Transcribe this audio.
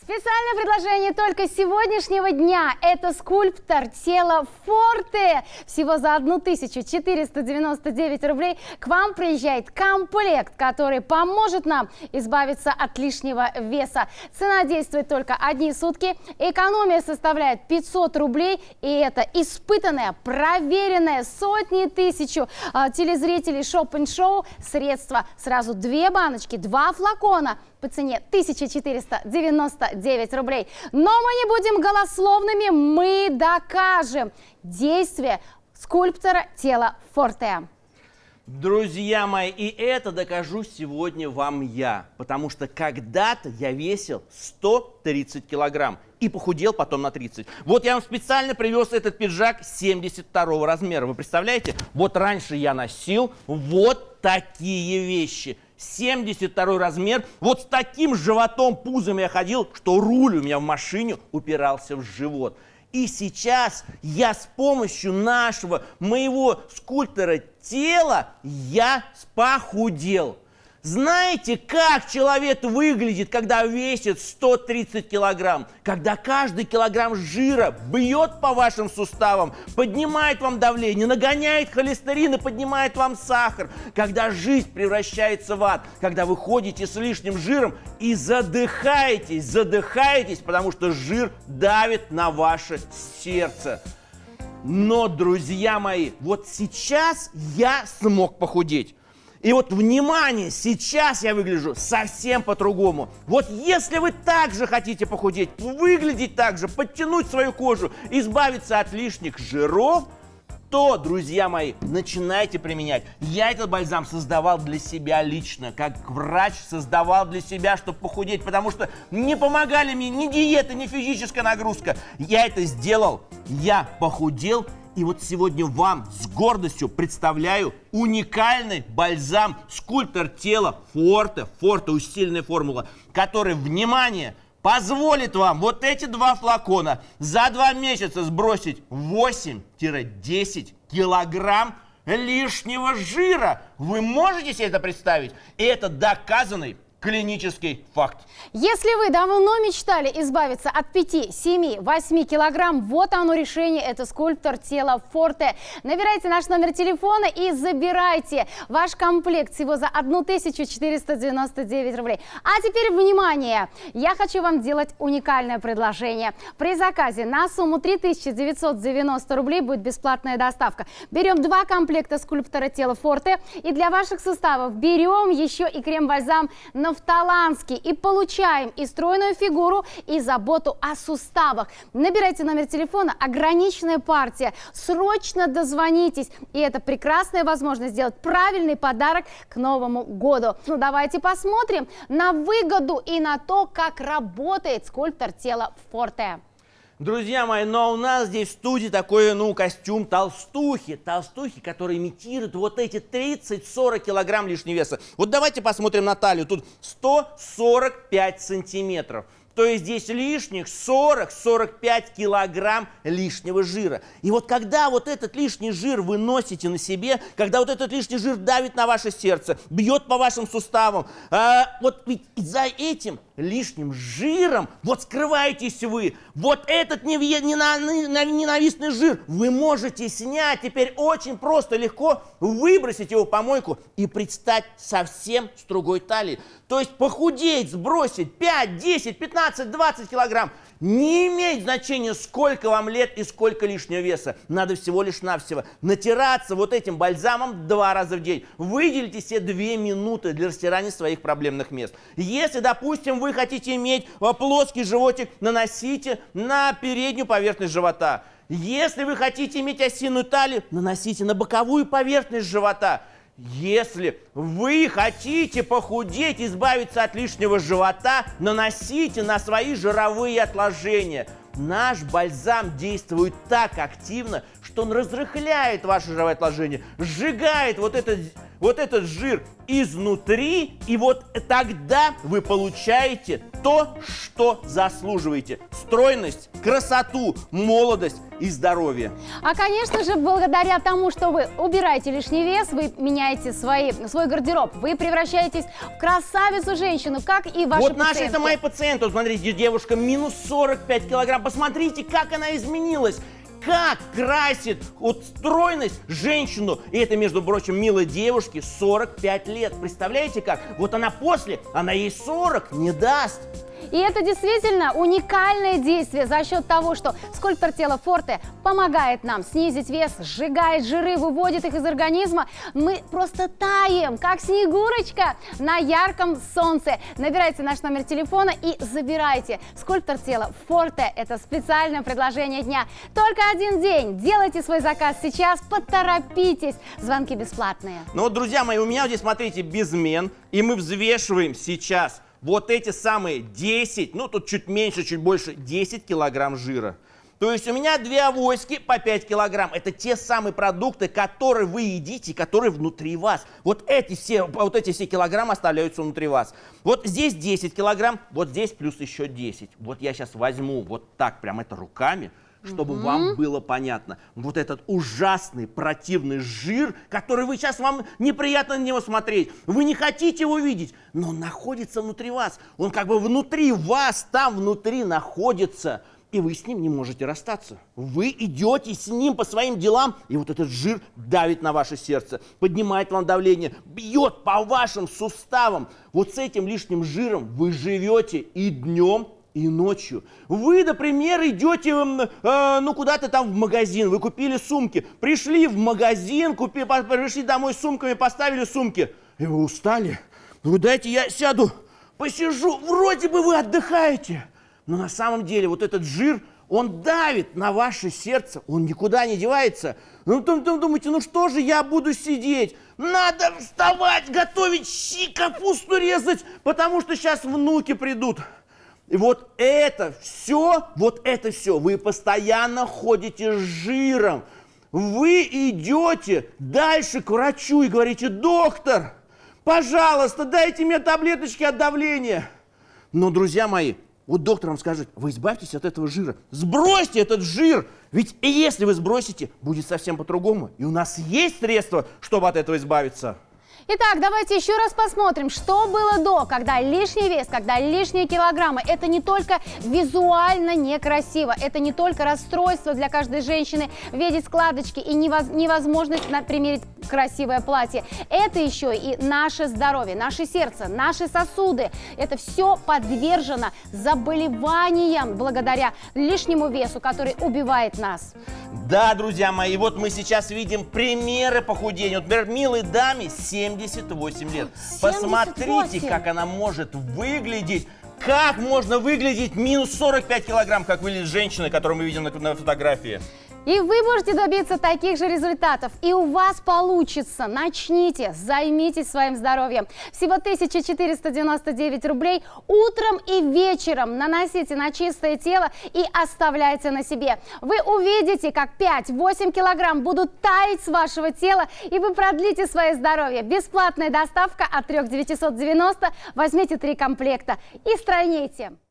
Специальное предложение только сегодняшнего дня. Это скульптор тела Форте. Всего за 1499 рублей к вам приезжает комплект, который поможет нам избавиться от лишнего веса. Цена действует только одни сутки. Экономия составляет 500 рублей. И это испытанное, проверенное сотни тысяч телезрителей шоп-н-шоу средства. Сразу 2 баночки, 2 флакона по цене 1499 рублей. Но мы не будем голословными, мы докажем действие скульптора тела Форте. Друзья мои, и это докажу сегодня вам я, потому что когда-то я весил 130 килограмм и похудел потом на 30. Вот я вам специально привез этот пиджак 72 размера. Вы представляете? Вот раньше я носил вот такие вещи. 72 размер. Вот с таким животом, пузом я ходил, что руль у меня в машине упирался в живот. И сейчас я с помощью моего скульптора тела я похудел. Знаете, как человек выглядит, когда весит 130 килограмм? Когда каждый килограмм жира бьет по вашим суставам, поднимает вам давление, нагоняет холестерин и поднимает вам сахар. Когда жизнь превращается в ад, когда вы ходите с лишним жиром и задыхаетесь, потому что жир давит на ваше сердце. Но, друзья мои, вот сейчас я смог похудеть. И вот, внимание, сейчас я выгляжу совсем по-другому. Вот если вы также хотите похудеть, выглядеть так же, подтянуть свою кожу, избавиться от лишних жиров, то, друзья мои, начинайте применять. Я этот бальзам создавал для себя лично, как врач создавал для себя, чтобы похудеть, потому что не помогали мне ни диета, ни физическая нагрузка. Я это сделал, я похудел. И вот сегодня вам с гордостью представляю уникальный бальзам скульптор тела Форте, усиленная формула, который, внимание, позволит вам вот эти 2 флакона за 2 месяца сбросить 8-10 килограмм лишнего жира. Вы можете себе это представить? И это доказанный клинический факт. Если вы давно мечтали избавиться от 5, 7, 8 килограмм, вот оно решение, это скульптор тела Форте. Набирайте наш номер телефона и забирайте ваш комплект всего за 1499 рублей. А теперь внимание! Я хочу вам сделать уникальное предложение. При заказе на сумму 3990 рублей будет бесплатная доставка. Берем 2 комплекта скульптора тела Форте и для ваших суставов берем еще и крем-бальзам Нафталанский и получаем и стройную фигуру, и заботу о суставах. Набирайте номер телефона, ограниченная партия, срочно дозвонитесь, и это прекрасная возможность сделать правильный подарок к Новому году. Ну давайте посмотрим на выгоду и на то, как работает скульптор тела Форте. Друзья мои, но у нас здесь в студии такой, костюм толстухи, который имитирует вот эти 30-40 килограмм лишнего веса. Вот давайте посмотрим на талию, тут 145 сантиметров. То есть здесь лишних 40-45 килограмм лишнего жира. И вот когда вот этот лишний жир вы носите на себе, когда вот этот лишний жир давит на ваше сердце, бьет по вашим суставам, вот ведь за этим лишним жиром вот скрываетесь вы. Вот этот ненавистный жир вы можете снять теперь очень просто, легко выбросить его в помойку и предстать совсем с другой талией. То есть похудеть, сбросить 5, 10, 15, 20 килограмм. Не имеет значения, сколько вам лет и сколько лишнего веса. Надо всего лишь навсего натираться вот этим бальзамом 2 раза в день. Выделите себе 2 минуты для растирания своих проблемных мест. Если, допустим, вы хотите иметь плоский животик, наносите на переднюю поверхность живота. Если вы хотите иметь осиную талию, наносите на боковую поверхность живота. Если вы хотите похудеть, избавиться от лишнего живота, наносите на свои жировые отложения. Наш бальзам действует так активно, что он разрыхляет ваше жировое отложение, сжигает вот этот вот этот жир изнутри, и вот тогда вы получаете то, что заслуживаете. Стройность, красоту, молодость и здоровье. А, конечно же, благодаря тому, что вы убираете лишний вес, вы меняете свой гардероб, вы превращаетесь в красавицу-женщину, как и ваши Вот наши, пациентки. это мои пациенты. Вот смотрите, девушка минус 45 килограмм. Посмотрите, как она изменилась. Как красит вот стройность женщину. И это, между прочим, милой девушке 45 лет. Представляете как? Вот она после, она ей 40 не даст. И это действительно уникальное действие за счет того, что скульптор тела Форте помогает нам снизить вес, сжигает жиры, выводит их из организма. Мы просто таем, как снегурочка на ярком солнце. Набирайте наш номер телефона и забирайте. Скульптор тела Форте – это специальное предложение дня. Только один день. Делайте свой заказ сейчас, поторопитесь. Звонки бесплатные. Ну вот, друзья мои, у меня здесь, смотрите, безмен. И мы взвешиваем сейчас вот эти самые 10, ну тут чуть меньше, чуть больше, 10 килограмм жира. То есть у меня 2 авоськи по 5 килограмм. Это те самые продукты, которые вы едите, которые внутри вас. Вот эти все килограммы оставляются внутри вас. Вот здесь 10 килограмм, вот здесь плюс еще 10. Вот я сейчас возьму вот так прям это руками, чтобы вам было понятно. Вот этот ужасный, противный жир, который вам неприятно на него смотреть. Вы не хотите его видеть, но он находится внутри вас. Он как бы внутри вас, там внутри находится. И вы с ним не можете расстаться. Вы идете с ним по своим делам, и вот этот жир давит на ваше сердце, поднимает вам давление, бьет по вашим суставам. Вот с этим лишним жиром вы живете и днем, и ночью. Вы, например, идете куда-то там в магазин, вы купили сумки, пришли в магазин, пришли домой с сумками, поставили сумки, и вы устали. Вы дайте я сяду, посижу, вроде бы вы отдыхаете. Но на самом деле вот этот жир, он давит на ваше сердце, он никуда не девается. Ну, потом думаете, ну что же я буду сидеть? Надо вставать, готовить щи, капусту резать, потому что сейчас внуки придут. И вот это все, вы постоянно ходите с жиром. Вы идете дальше к врачу и говорите: доктор, пожалуйста, дайте мне таблеточки от давления. Но, друзья мои, вот доктор вам скажет: вы избавьтесь от этого жира, сбросьте этот жир. Ведь и если вы сбросите, будет совсем по-другому. И у нас есть средства, чтобы от этого избавиться. Итак, давайте еще раз посмотрим, что было до, когда лишний вес, когда лишние килограммы. Это не только визуально некрасиво, это не только расстройство для каждой женщины видеть складочки и невозможность примерить красивое платье. Это еще и наше здоровье, наше сердце, наши сосуды. Это все подвержено заболеваниям благодаря лишнему весу, который убивает нас. Да, друзья мои, вот мы сейчас видим примеры похудения. Вот, например, милой даме 78 лет. 78. Посмотрите, как она может выглядеть. Как можно выглядеть минус 45 килограмм, как выглядит женщина, которую мы видим на фотографии. И вы можете добиться таких же результатов, и у вас получится. Начните, займитесь своим здоровьем. Всего 1499 рублей утром и вечером наносите на чистое тело и оставляйте на себе. Вы увидите, как 5-8 килограмм будут таять с вашего тела, и вы продлите свое здоровье. Бесплатная доставка от 3 990. Возьмите 3 комплекта и стройнейте.